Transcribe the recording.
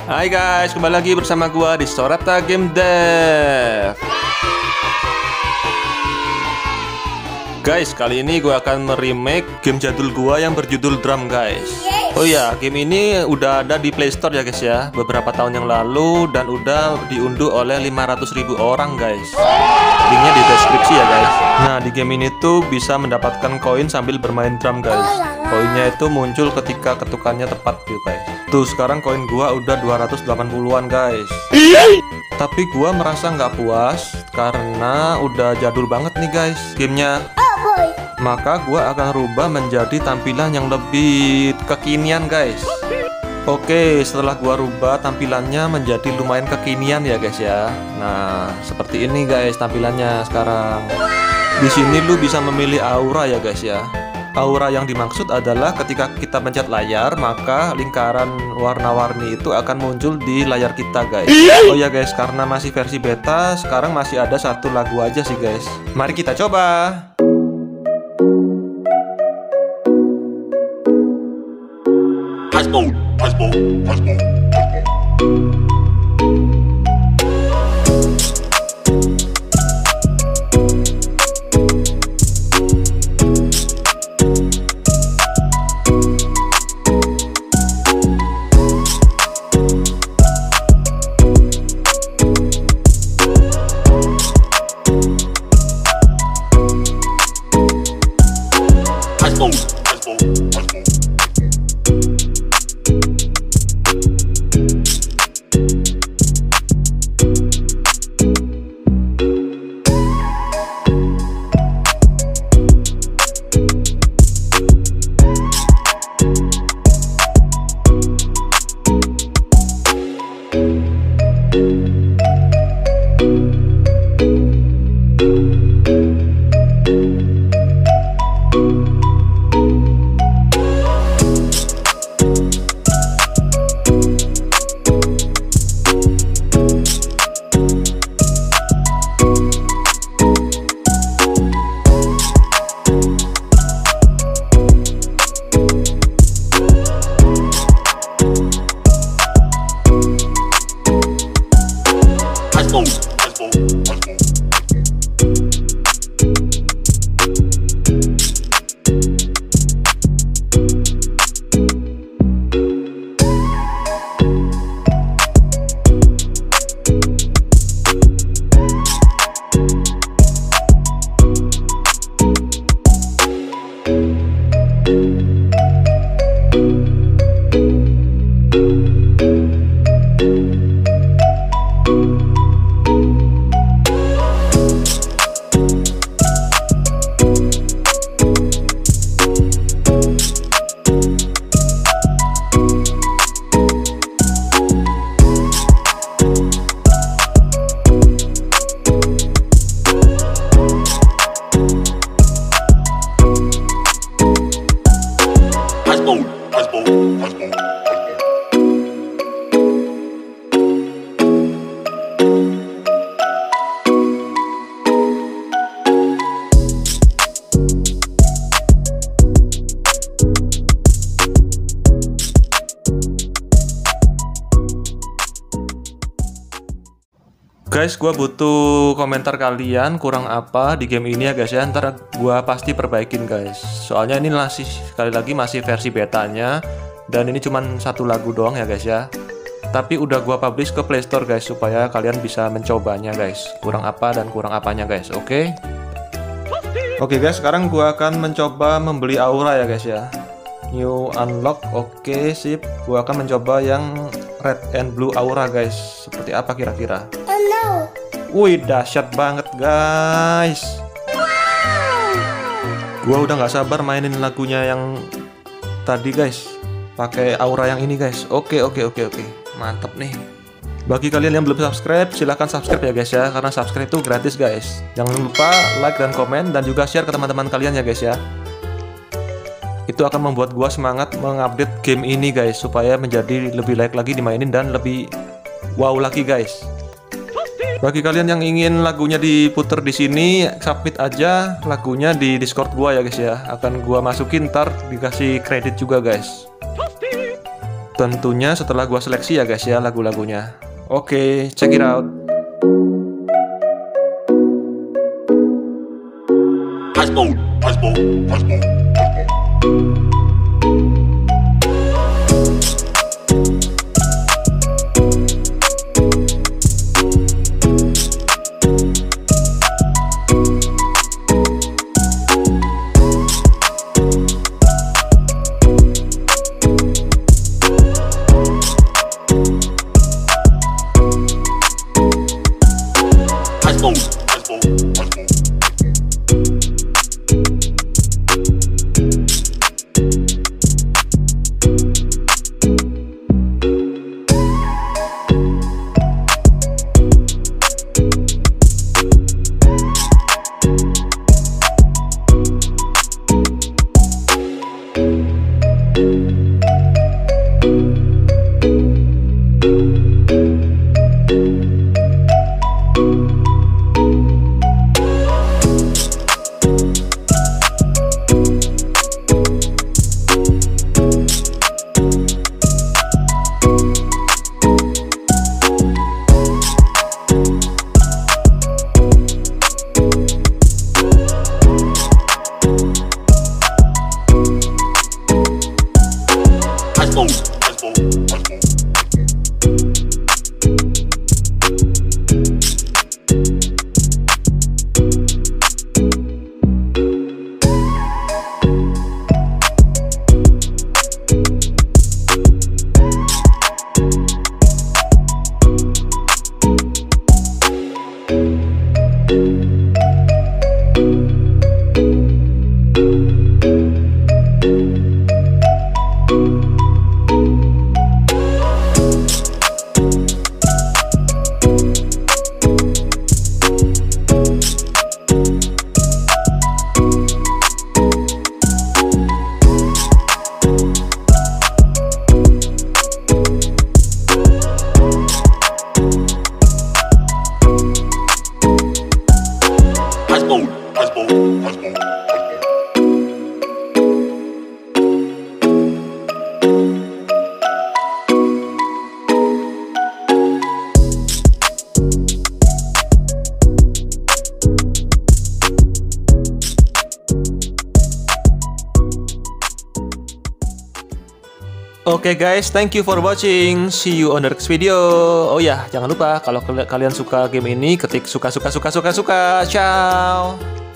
Hai guys, kembali lagi bersama gua di Sorata Game Dev. Guys, kali ini gua akan meremake game jadul gua yang berjudul Drum guys. Oh ya, game ini udah ada di Play Store ya guys ya, beberapa tahun yang lalu dan udah diunduh oleh 500.000 orang guys. Linknya di deskripsi ya guys. Nah, di game ini tuh bisa mendapatkan koin sambil bermain drum guys. Koinnya itu muncul ketika ketukannya tepat gitu guys. Tuh sekarang koin gua udah 280-an guys. Tapi gua merasa nggak puas karena udah jadul banget nih guys gamenya. Maka gua akan rubah menjadi tampilan yang lebih kekinian guys. Oke, setelah gua rubah tampilannya menjadi lumayan kekinian ya guys ya. Nah, seperti ini guys tampilannya sekarang. Di sini lu bisa memilih aura ya guys ya. Aura yang dimaksud adalah ketika kita pencet layar, maka lingkaran warna-warni itu akan muncul di layar kita guys. Oh ya guys, karena masih versi beta, sekarang masih ada satu lagu aja sih guys. Mari kita coba. Guys, gua butuh komentar kalian kurang apa di game ini ya guys ya. Ntar gua pasti perbaikin guys. Soalnya ini masih sekali lagi masih versi betanya dan ini cuman satu lagu doang ya guys ya. Tapi udah gua publish ke Play Store guys supaya kalian bisa mencobanya guys. Kurang apa dan kurang apanya guys. Oke. Oke guys, sekarang gua akan mencoba membeli aura ya guys ya. New unlock. Oke, sip. Gua akan mencoba yang red and blue aura guys. Seperti apa kira-kira? Wih, dahsyat banget guys. Gua udah nggak sabar mainin lagunya yang tadi guys. Pakai aura yang ini guys. Oke. Mantap nih. Bagi kalian yang belum subscribe, silahkan subscribe ya guys ya. Karena subscribe itu gratis guys. Jangan lupa like dan komen dan juga share ke teman-teman kalian ya guys ya. Itu akan membuat gua semangat mengupdate game ini guys, supaya menjadi lebih layak lagi dimainin dan lebih wow lagi guys. Bagi kalian yang ingin lagunya diputer di sini, submit aja lagunya di Discord gua ya guys ya. Akan gua masukin, ntar dikasih kredit juga guys. Tentunya setelah gua seleksi ya guys ya lagu-lagunya. Oke, check it out. Oke guys, thank you for watching. See you on the next video. Oh ya, jangan lupa kalau kalian suka game ini, ketik suka. Ciao.